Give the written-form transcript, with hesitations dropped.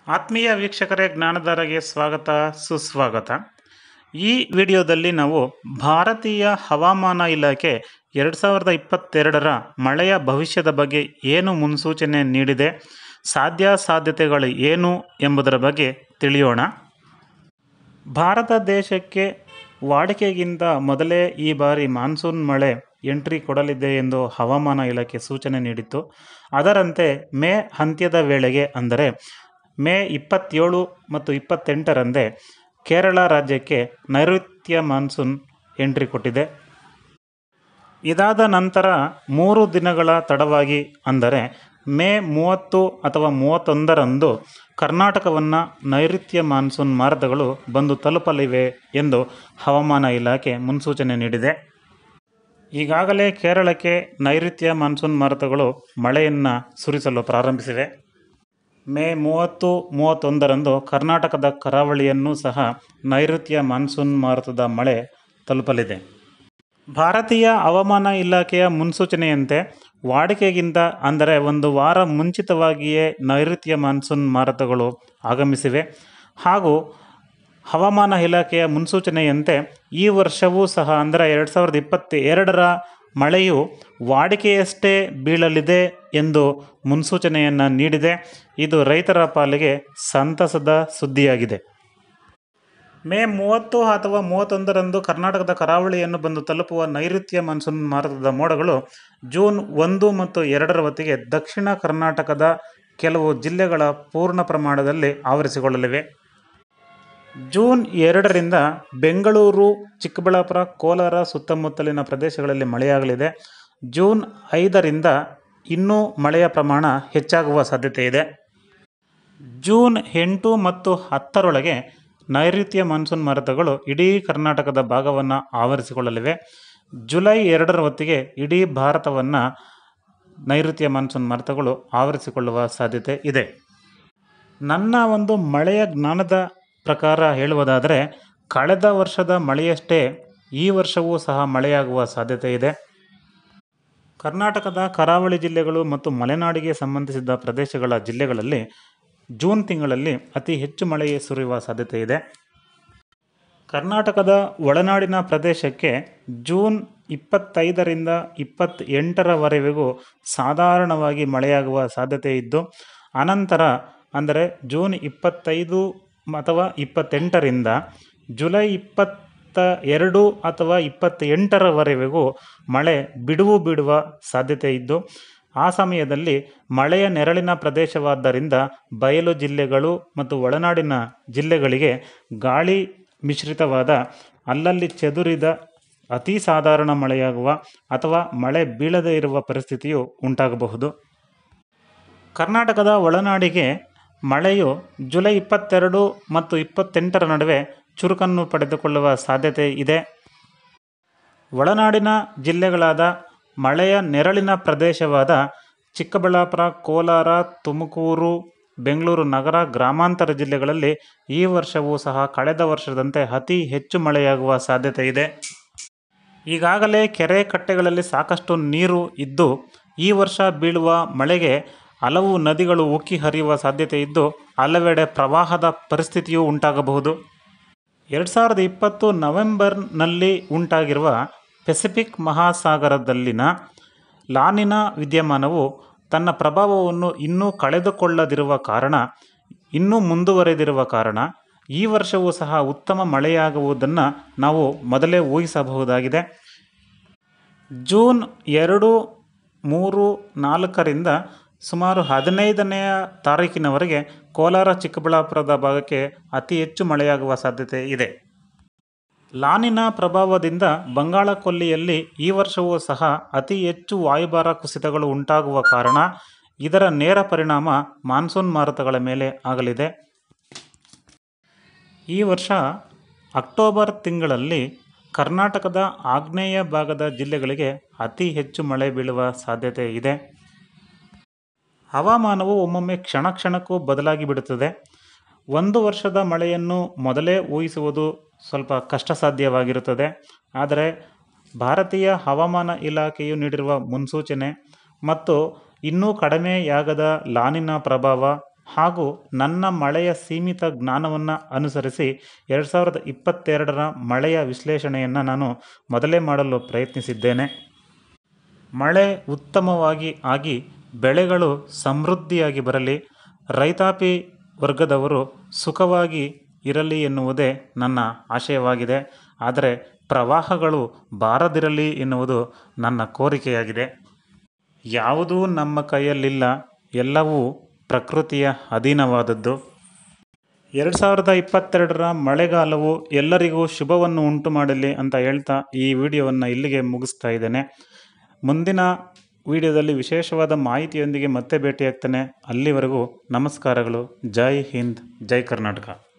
ಆತ್ಮೀಯ ವೀಕ್ಷಕರೇ, ಜ್ಞಾನಧಾರೆಗೆ ಸ್ವಾಗತ ಸುಸ್ವಾಗತ. ಈ ವಿಡಿಯೋದಲ್ಲಿ ನಾವು ಭಾರತೀಯ ಹವಾಮಾನ ಇಲಾಖೆ 2022ರ ಮಳೆಯ ಭವಿಷ್ಯದ ಬಗ್ಗೆ ಏನು ಮುನ್ಸೂಚನೆ ನೀಡಿದೆ, ಸಾಧ್ಯತೆಗಳು ಏನು ಎಂಬುದರ ಬಗ್ಗೆ ತಿಳಿಯೋಣ. ಭಾರತ ದೇಶಕ್ಕೆ ವಾಡಿಕೆಗಿಂತ ಮೊದಲೇ ಈ ಬಾರಿ ಮಾನ್ಸೂನ್ ಮಳೆ ಎಂಟ್ರಿ ಕೊಡಲಿದೆ ಎಂದು ಹವಾಮಾನ ಇಲಾಖೆ ಸೂಚನೆ ನೀಡಿತ್ತು. ಅದರಂತೆ ಮೇ ಅಂತ್ಯದ ವೇಳೆಗೆ, ಅಂದರೆ ಮೇ 27 ಮತ್ತು 28ರಂದೇ ಕೇರಳ ರಾಜ್ಯಕ್ಕೆ ನೈಋತ್ಯ ಮಾನ್ಸೂನ್ ಎಂಟ್ರಿ ಕೊಟ್ಟಿದೆ. ಇದಾದ ನಂತರ 3 ದಿನಗಳ ತಡವಾಗಿ, ಅಂದರೆ ಮೇ 30 ಅಥವಾ 31ರಂದು ಕರ್ನಾಟಕವನ್ನು ನೈಋತ್ಯ ಮಾನ್ಸೂನ್ ಮಾರುತಗಳು ಬಂದು ತಲುಪಲಿವೆ ಎಂದು ಹವಾಮಾನ ಇಲಾಖೆ ಮುನ್ಸೂಚನೆ ನೀಡಿದೆ. ಈಗಾಗಲೇ ಕೇರಳಕ್ಕೆ ನೈಋತ್ಯ ಮಾನ್ಸೂನ್ ಮಾರುತಗಳು ಮಳೆಯನ್ನು ಸುರಿಸಲು ಪ್ರಾರಂಭಿಸಿವೆ. ಮೇ 30, 31ರಂದು ಕರ್ನಾಟಕದ ಕರಾವಳಿಯನ್ನು ಸಹ ನೈಋತ್ಯ ಮಾನ್ಸೂನ್ ಮಾರುತದ ಮಳೆ ತಲುಪಲಿದೆ. ಭಾರತೀಯ ಹವಾಮಾನ ಇಲಾಖೆಯ ಮುನ್ಸೂಚನೆಯಂತೆ ವಾಡಿಕೆಗಿಂತ, ಅಂದರೆ 1 ವಾರ ಮುಂಚಿತವಾಗಿಯೇ ನೈಋತ್ಯ ಮಾನ್ಸೂನ್ ಮಾರುತಗಳು ಆಗಮಿಸಿವೆ. ಹಾಗೂ ಹವಾಮಾನ ಇಲಾಖೆಯ ಮುನ್ಸೂಚನೆಯಂತೆ ಈ ವರ್ಷವೂ ಸಹ, ಅಂದರೆ 2022ರ ಮಳೆಯು ವಾಡಿಕೆಯಷ್ಟೇ ಬೀಳಲಿದೆ ಎಂದು ಮುನ್ಸೂಚನೆಯನ್ನು ನೀಡಿದೆ. ಇದು ರೈತರ ಪಾಲಿಗೆ ಸಂತಸದ ಸುದ್ದಿಯಾಗಿದೆ. ಮೇ 30 ಅಥವಾ 31ರಂದು ಕರ್ನಾಟಕದ ಕರಾವಳಿಯನ್ನು ಬಂದು ತಲುಪುವ ನೈಋತ್ಯ ಮಾನ್ಸೂನ್ ಮಾರುತದ ಮೋಡಗಳು ಜೂನ್ 1 ಮತ್ತು 2ರ ಹೊತ್ತಿಗೆ ದಕ್ಷಿಣ ಕರ್ನಾಟಕದ ಕೆಲವು ಜಿಲ್ಲೆಗಳ ಪೂರ್ಣ ಪ್ರಮಾಣದಲ್ಲಿ ಆವರಿಸಿಕೊಳ್ಳಲಿವೆ. ಜೂನ್ 2ರಿಂದ ಬೆಂಗಳೂರು, ಚಿಕ್ಕಬಳ್ಳಾಪುರ, ಕೋಲಾರ ಸುತ್ತಮುತ್ತಲಿನ ಪ್ರದೇಶಗಳಲ್ಲಿ ಮಳೆಯಾಗಲಿದೆ. ಜೂನ್ 5ರಿಂದ ಇನ್ನೂ ಮಳೆಯ ಪ್ರಮಾಣ ಹೆಚ್ಚಾಗುವ ಸಾಧ್ಯತೆ ಇದೆ. ಜೂನ್ 8 ಮತ್ತು 10ರೊಳಗೆ ನೈಋತ್ಯ ಮಾನ್ಸೂನ್ ಮಾರುತಗಳು ಇಡೀ ಕರ್ನಾಟಕದ ಭಾಗವನ್ನು ಆವರಿಸಿಕೊಳ್ಳಲಿವೆ. ಜುಲೈ 2ರ ಹೊತ್ತಿಗೆ ಇಡೀ ಭಾರತವನ್ನು ನೈಋತ್ಯ ಮಾನ್ಸೂನ್ ಮಾರುತಗಳು ಆವರಿಸಿಕೊಳ್ಳುವ ಸಾಧ್ಯತೆ ಇದೆ. ನನ್ನ ಒಂದು ಮಳೆಯ ಜ್ಞಾನದ ಪ್ರಕಾರ ಹೇಳುವುದಾದರೆ, ಕಳೆದ ವರ್ಷದ ಮಳೆಯಷ್ಟೇ ಈ ವರ್ಷವೂ ಸಹ ಮಳೆಯಾಗುವ ಸಾಧ್ಯತೆ ಇದೆ. ಕರ್ನಾಟಕದ ಕರಾವಳಿ ಜಿಲ್ಲೆಗಳು ಮತ್ತು ಮಲೆನಾಡಿಗೆ ಸಂಬಂಧಿಸಿದ ಪ್ರದೇಶಗಳ ಜಿಲ್ಲೆಗಳಲ್ಲಿ ಜೂನ್ ತಿಂಗಳಲ್ಲಿ ಅತಿ ಹೆಚ್ಚು ಮಳೆ ಸುರಿಯುವ ಸಾಧ್ಯತೆ ಇದೆ. ಕರ್ನಾಟಕದ ಒಳನಾಡಿನ ಪ್ರದೇಶಕ್ಕೆ ಜೂನ್ 25ರಿಂದ 28ರವರೆಗೂ ಸಾಧಾರಣವಾಗಿ ಮಳೆಯಾಗುವ ಸಾಧ್ಯತೆ ಇದ್ದು, ಅನಂತರ ಅಂದರೆ ಜೂನ್ 25 ಅಥವಾ 28ರಿಂದ ಜುಲೈ 22 ಅಥವಾ 28ರವರೆಗೂ ಮಳೆ ಬಿಡುವ ಸಾಧ್ಯತೆ ಇದ್ದು, ಆ ಸಮಯದಲ್ಲಿ ಮಳೆಯ ನೆರಳಿನ ಪ್ರದೇಶವಾದ್ದರಿಂದ ಬಯಲು ಜಿಲ್ಲೆಗಳು ಮತ್ತು ಒಳನಾಡಿನ ಜಿಲ್ಲೆಗಳಿಗೆ ಗಾಳಿ ಮಿಶ್ರಿತವಾದ, ಅಲ್ಲಲ್ಲಿ ಚದುರಿದ ಅತಿ ಸಾಧಾರಣ ಮಳೆಯಾಗುವ ಅಥವಾ ಮಳೆ ಬೀಳದೇ ಇರುವ ಪರಿಸ್ಥಿತಿಯು ಉಂಟಾಗಬಹುದು. ಕರ್ನಾಟಕದ ಒಳನಾಡಿಗೆ ಮಳೆಯು ಜುಲೈ 22 ಮತ್ತು 28ರ ನಡುವೆ ಚುರುಕನ್ನು ಪಡೆದುಕೊಳ್ಳುವ ಸಾಧ್ಯತೆ ಇದೆ. ಒಳನಾಡಿನ ಜಿಲ್ಲೆಗಳಾದ ಮಳೆಯ ನೆರಳಿನ ಪ್ರದೇಶವಾದ ಚಿಕ್ಕಬಳ್ಳಾಪುರ, ಕೋಲಾರ, ತುಮಕೂರು, ಬೆಂಗಳೂರು ನಗರ, ಗ್ರಾಮಾಂತರ ಜಿಲ್ಲೆಗಳಲ್ಲಿ ಈ ವರ್ಷವೂ ಸಹ ಕಳೆದ ವರ್ಷದಂತೆ ಅತಿ ಹೆಚ್ಚು ಮಳೆಯಾಗುವ ಸಾಧ್ಯತೆ ಇದೆ. ಈಗಾಗಲೇ ಕೆರೆ ಕಟ್ಟೆಗಳಲ್ಲಿ ಸಾಕಷ್ಟು ನೀರು ಇದ್ದು, ಈ ವರ್ಷ ಬೀಳುವ ಮಳೆಗೆ ಹಲವು ನದಿಗಳು ಉಕ್ಕಿ ಹರಿಯುವ ಸಾಧ್ಯತೆ ಇದ್ದು, ಹಲವೆಡೆ ಪ್ರವಾಹದ ಪರಿಸ್ಥಿತಿಯೂ ಉಂಟಾಗಬಹುದು. 2020 ನವೆಂಬರ್ನಲ್ಲಿ ಉಂಟಾಗಿರುವ ಪೆಸಿಫಿಕ್ ಮಹಾಸಾಗರದಲ್ಲಿನ ಲಾನಿನಾ ವಿದ್ಯಮಾನವು ತನ್ನ ಪ್ರಭಾವವನ್ನು ಇನ್ನೂ ಕಳೆದುಕೊಳ್ಳದಿರುವ ಕಾರಣ, ಇನ್ನೂ ಮುಂದುವರೆದಿರುವ ಕಾರಣ ಈ ವರ್ಷವೂ ಸಹ ಉತ್ತಮ ಮಳೆಯಾಗುವುದನ್ನು ನಾವು ಮೊದಲೇ ಊಹಿಸಬಹುದಾಗಿದೆ. ಜೂನ್ 2, 3, 4ರಿಂದ ಸುಮಾರು 15ನೇ ತಾರೀಕಿನವರೆಗೆ ಕೋಲಾರ, ಚಿಕ್ಕಬಳ್ಳಾಪುರದ ಭಾಗಕ್ಕೆ ಅತಿ ಹೆಚ್ಚು ಮಳೆಯಾಗುವ ಸಾಧ್ಯತೆ ಇದೆ. ಲಾನಿನಾ ಪ್ರಭಾವದಿಂದ ಬಂಗಾಳ ಕೊಲ್ಲಿಯಲ್ಲಿ ಈ ವರ್ಷವೂ ಸಹ ಅತಿ ಹೆಚ್ಚು ವಾಯುಭಾರ ಕುಸಿತಗಳು ಉಂಟಾಗುವ ಕಾರಣ ಇದರ ನೇರ ಪರಿಣಾಮ ಮಾನ್ಸೂನ್ ಮಾರುತಗಳ ಮೇಲೆ ಆಗಲಿದೆ. ಈ ವರ್ಷ ಅಕ್ಟೋಬರ್ ತಿಂಗಳಲ್ಲಿ ಕರ್ನಾಟಕದ ಆಗ್ನೇಯ ಭಾಗದ ಜಿಲ್ಲೆಗಳಿಗೆ ಅತಿ ಹೆಚ್ಚು ಮಳೆ ಬೀಳುವ ಸಾಧ್ಯತೆ ಇದೆ. ಹವಾಮಾನವು ಒಮ್ಮೊಮ್ಮೆ ಕ್ಷಣಕ್ಕೂ ಬದಲಾಗಿ ಬಿಡುತ್ತದೆ. ಒಂದು ವರ್ಷದ ಮಳೆಯನ್ನು ಮೊದಲೇ ಊಹಿಸುವುದು ಸ್ವಲ್ಪ ಕಷ್ಟ ಸಾಧ್ಯವಾಗಿರುತ್ತದೆ. ಆದರೆ ಭಾರತೀಯ ಹವಾಮಾನ ಇಲಾಖೆಯು ನೀಡಿರುವ ಮುನ್ಸೂಚನೆ ಮತ್ತು ಇನ್ನೂ ಕಡಿಮೆಯಾಗದ ಲಾನಿನಾ ಪ್ರಭಾವ ಹಾಗೂ ನನ್ನ ಮಳೆಯ ಸೀಮಿತ ಜ್ಞಾನವನ್ನು ಅನುಸರಿಸಿ 2022ರ ಮಳೆಯ ವಿಶ್ಲೇಷಣೆಯನ್ನು ನಾನು ಮೊದಲೇ ಮಾಡಲು ಪ್ರಯತ್ನಿಸಿದ್ದೇನೆ. ಮಳೆ ಉತ್ತಮವಾಗಿ ಆಗಿ ಬೆಳೆಗಳು ಸಮೃದ್ಧಿಯಾಗಿ ಬರಲಿ, ರೈತಾಪಿ ವರ್ಗದವರು ಸುಖವಾಗಿ ಇರಲಿ ಎನ್ನುವುದೇ ನನ್ನ ಆಶಯವಾಗಿದೆ. ಆದರೆ ಪ್ರವಾಹಗಳು ಬಾರದಿರಲಿ ಎನ್ನುವುದು ನನ್ನ ಕೋರಿಕೆಯಾಗಿದೆ. ಯಾವುದೂ ನಮ್ಮ ಕೈಯಲ್ಲಿಲ್ಲ, ಎಲ್ಲವೂ ಪ್ರಕೃತಿಯ ಅಧೀನವಾದದ್ದು. 2022ರ ಮಳೆಗಾಲವು ಎಲ್ಲರಿಗೂ ಶುಭವನ್ನು ಉಂಟು ಮಾಡಲಿ ಅಂತ ಹೇಳ್ತಾ ಈ ವಿಡಿಯೋವನ್ನು ಇಲ್ಲಿಗೆ ಮುಗಿಸ್ತಾ ಇದ್ದೇನೆ. ಮುಂದಿನ ವಿಡಿಯೋದಲ್ಲಿ ವಿಶೇಷವಾದ ಮಾಹಿತಿಯೊಂದಿಗೆ ಮತ್ತೆ ಭೇಟಿಯಾಗ್ತೇನೆ. ಅಲ್ಲಿವರೆಗೂ ನಮಸ್ಕಾರಗಳು. ಜೈ ಹಿಂದ್, ಜೈ ಕರ್ನಾಟಕ.